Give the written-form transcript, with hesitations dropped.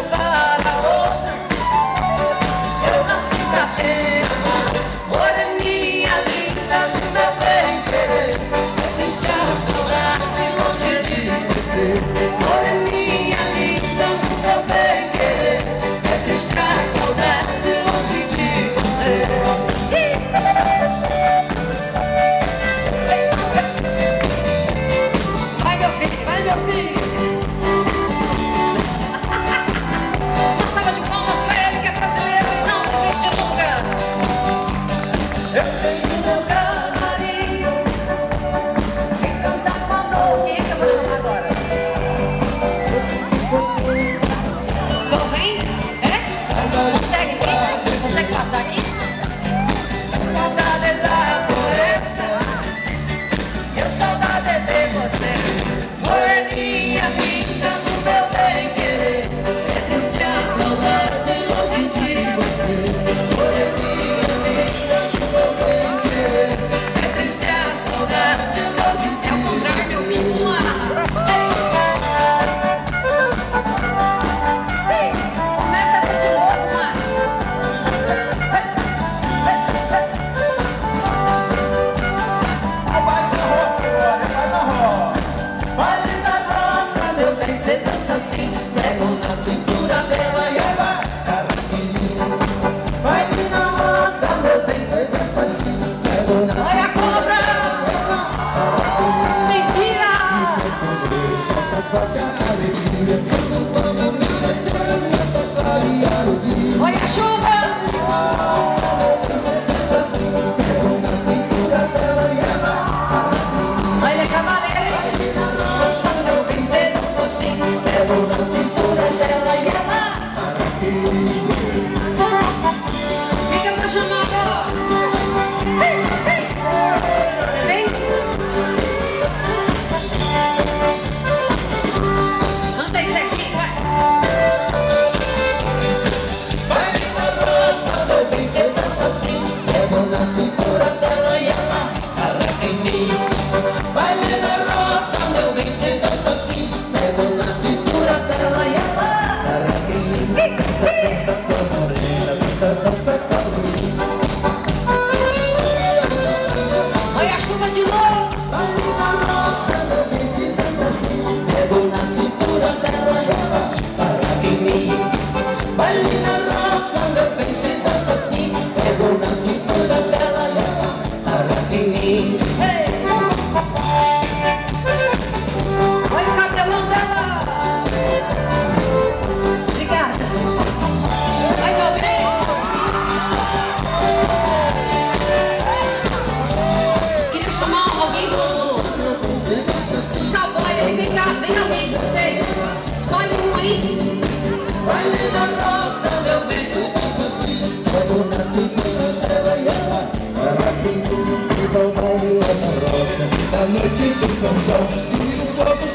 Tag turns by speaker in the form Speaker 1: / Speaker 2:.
Speaker 1: levar a outra. Eu nasci pra te amar, moreninha linda do meu bem querer. É triste a saudade longe de você, moreninha linda do meu bem querer. É triste a saudade longe de você. Vai meu filho, vai meu filho. Uma salva de palmas pra ele que é brasileiro e não desiste nunca. Eu tenho meu camarim. Quem canta mandou. Quem é que eu vou chamar agora? Só vem? É? Consegue vir? Consegue passar aqui? Saudade da floresta, eu saudade de você, moreninha linda do meu bem querer. É triste a saudade longe de você, moreninha linda do meu bem querer. É triste a saudade longe de... É o contrário, meu filho. Começa essa de novo, Márcio. Baile da roça, meu bem, cê dança assim. Pego na cintura dela e ela carrinho. Baile na roça, meu bem, cê dança assim. Pego na olha a cobra! Mentira! Olha a chuva! Olha, cavaleiro! Dança, meu bem, cê dança assim. Pego na cintura dela e ela. Fica pra chamar agora. Você vem? Anda aí, Serginho, vai. Baile na roça, meu bem, cê dança assim. Pego na cintura dela e ela arranca em mim. Baile na roça, meu bem, cê dança assim. Pego na cintura dela e ela arranca em mim. Dança, dança, tua morena, dança, dança, tua menina. Olha a chuva de novo. Baile na roça, meu bem, cê dança assim. Pego na cintura dela e ela arranca em mim. Baile na roça, meu bem, cê dança assim. Pego na cintura dela e ela arranca em mim. Olha o cabelão dela. Obrigada. Mais alguém? Queria chamar alguém dos cowboys aí. Vem cá, vem alguém de vocês. Escolhe um aí.
Speaker 2: Baile na roça, meu bem, cê dança assim. Pego na cintura dela e ela tem tudo. E vai baile na roça, da noite de São João. E o povo